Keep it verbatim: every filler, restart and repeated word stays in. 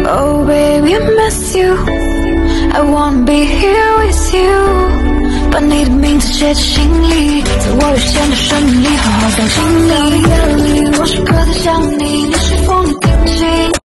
Oh baby, I miss you. I wanna be here with you， 把你的名字写进心里，在我有限的生命里好好想起你。